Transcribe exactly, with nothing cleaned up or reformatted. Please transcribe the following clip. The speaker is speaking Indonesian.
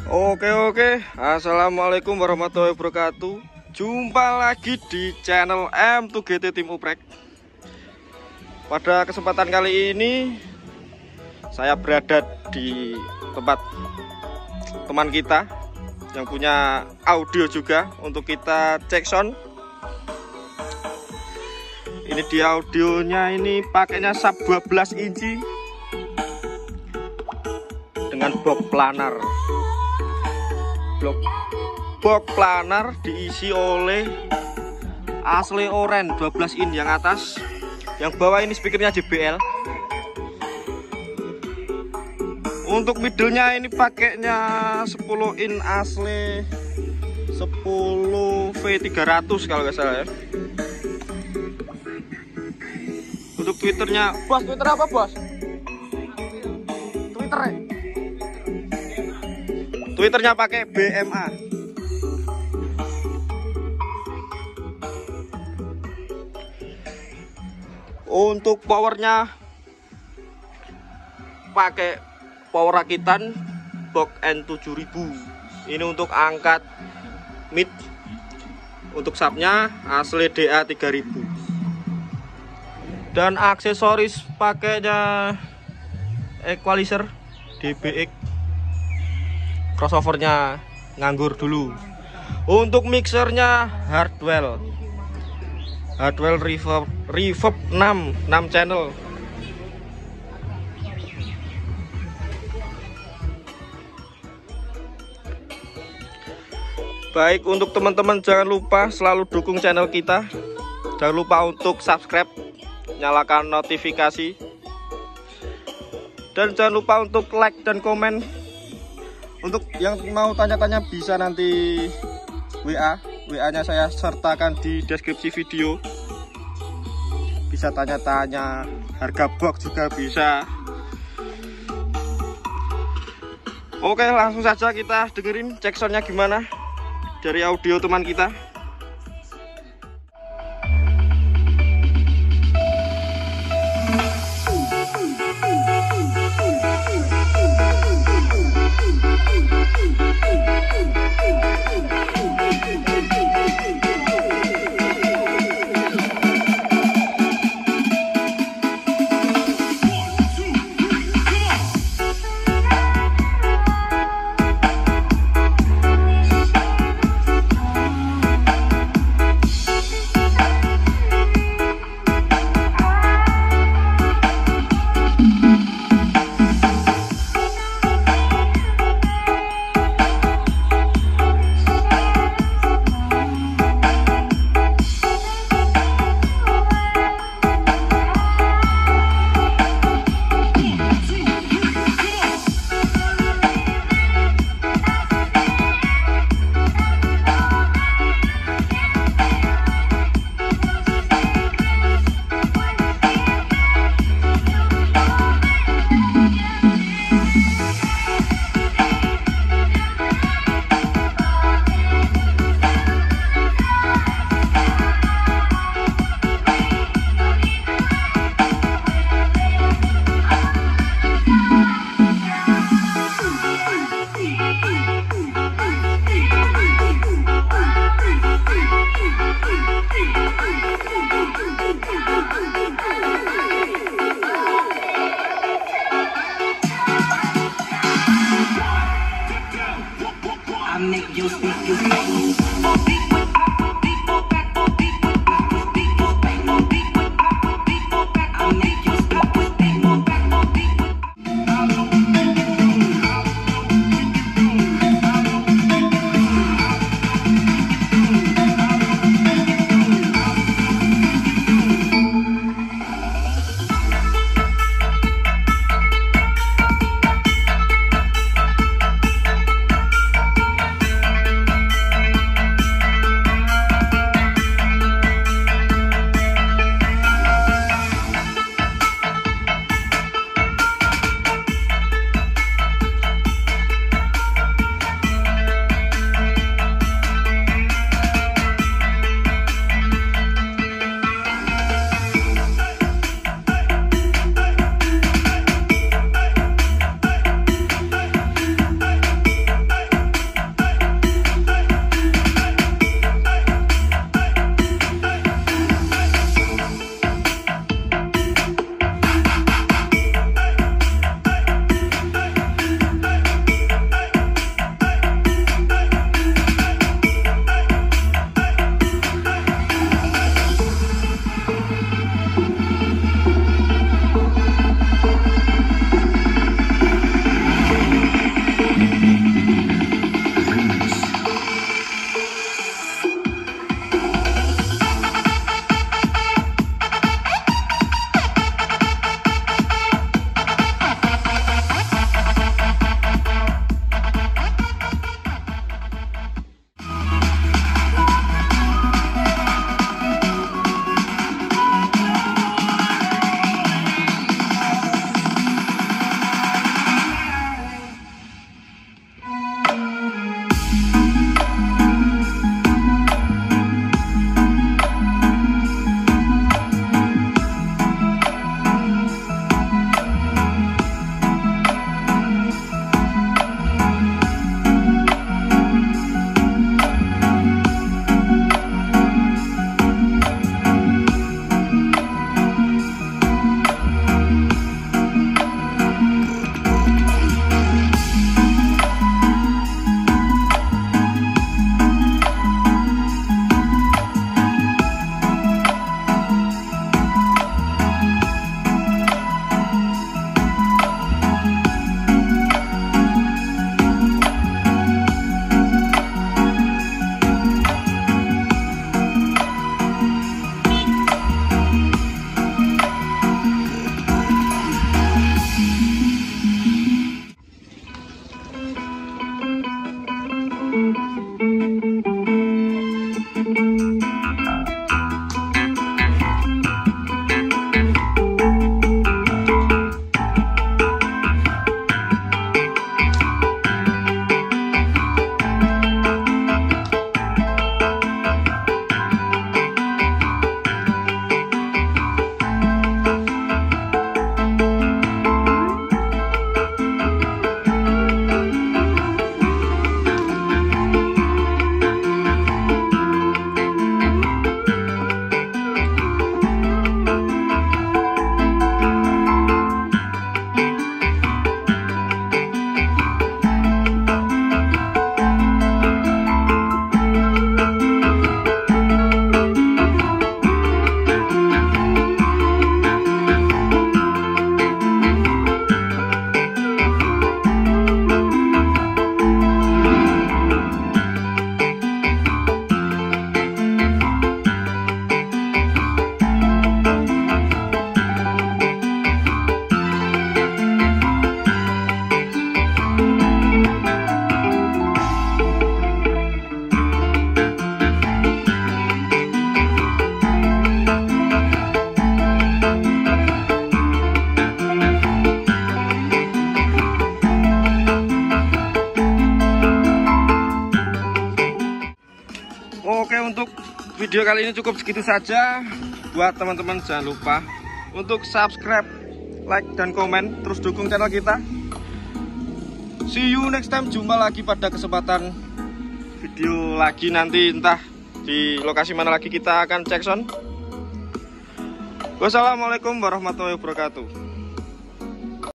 Oke oke, assalamualaikum warahmatullahi wabarakatuh. Jumpa lagi di channel M dua G T Tim Uprek. Pada kesempatan kali ini saya berada di tempat teman kita yang punya audio juga untuk kita cek sound. Ini di audionya ini pakainya sub dua belas inci dengan box planar. Blok box planar diisi oleh asli oren dua belas in yang atas, yang bawah ini speakernya J B L. Untuk middle-nya ini pakainya sepuluh in asli sepuluh V tiga ratus kalau nggak salah ya. Untuk twitternya, bos, twitter apa bos? Twitter ya? Twitternya pakai B M A. Untuk powernya pakai power rakitan box N tujuh ribu. Ini untuk angkat mid. Untuk subnya asli D A tiga ribu. Dan aksesoris pakainya equalizer D B X. Crossovernya nganggur dulu. Untuk mixernya Hardwell Hardwell Reverb Reverb enam channel. Baik, untuk teman-teman jangan lupa selalu dukung channel kita. Jangan lupa untuk subscribe, nyalakan notifikasi, dan jangan lupa untuk like dan komen. Untuk yang mau tanya-tanya bisa nanti W A, W A nya saya sertakan di deskripsi video. Bisa tanya-tanya harga box juga bisa. Oke, langsung saja kita dengerin cek soundnya gimana dari audio teman kita. video kali ini cukup segitu saja. Buat teman-teman jangan lupa untuk subscribe, like, dan komen. Terus dukung channel kita. See you next time. Jumpa lagi pada kesempatan video lagi nanti, entah di lokasi mana lagi kita akan cek sound. Wassalamualaikum warahmatullahi wabarakatuh.